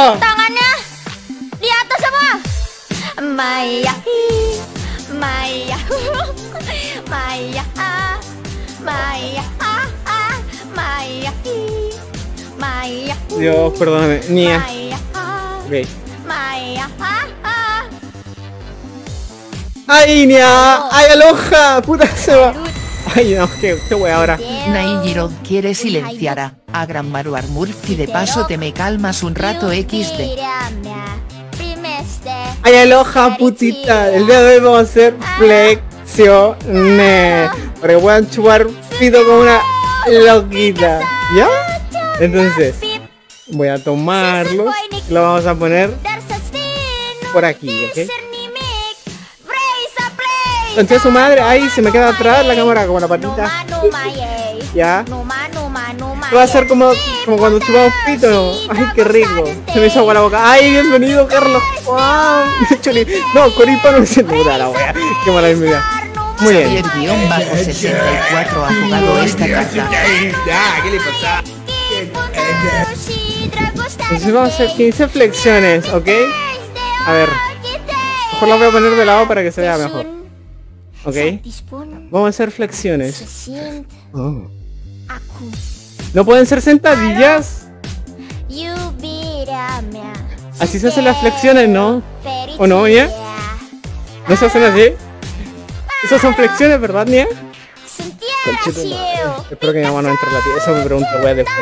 Tangannya di atas semua. Maya, Maya, Maya, Maya, Maya, Maya. Dios, perdóname. Nia. Ok. Maya. ¡Ay, Nia! ¡Ay, aloja! ¡Puta se va! Ay, no, qué wea ahora. Naijiro quiere silenciar a Gran Maruar Murphy. De paso te me calmas un rato XD. ¡Ay, aloja, putita! El día de hoy vamos a hacer flexiones. Para que puedan chupar pito como una loquita. ¿Ya? Entonces, voy a tomarlos. Lo vamos a poner por aquí, ¿ok? Concha su madre, ay, se me queda atrás la cámara como la patita. Ya. Va a ser como cuando chupamos pito. Ay, qué rico. Se me hizo agua la boca. Ay, bienvenido, Carlos. Wow. No, Coripa no se duda la wea. Qué mala envidia. Muy bien. Xavier-64 ha jugado esta carta. Ya, ¿qué le pasa? Entonces vamos a hacer 15 flexiones, ¿ok? A ver. Mejor la voy a poner de lado para que se vea mejor. ¿Ok? Vamos a hacer flexiones. Oh. ¿No pueden ser sentadillas? Así se hacen las flexiones, ¿no? ¿O no, Nia? ¿No se hacen así? Esas son flexiones, ¿verdad, Nia? Espero que mi mamá no entre en la tía. Eso me pregunto, wea, después.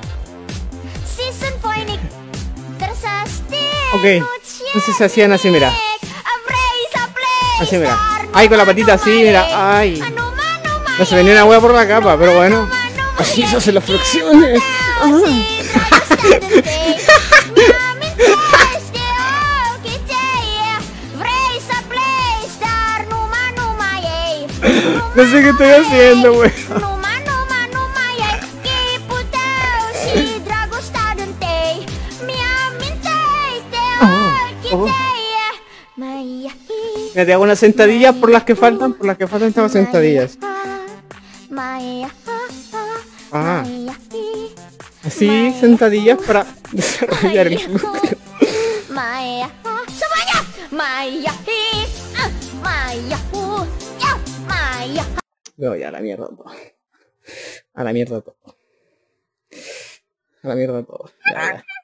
Ok, entonces se hacían así, mira. Así, mira. Ay, con la patita así, mira. Ay. No se venía una wea por la capa, pero bueno. Así se hacen las flexiones. No sé qué estoy haciendo, wey. Mira, te hago unas sentadillas por las que faltan estas sentadillas. Ah. Así, sentadillas para desarrollar el glúteo. No, ya a la mierda todo. A la mierda todo. A la mierda todo. Ya, ya.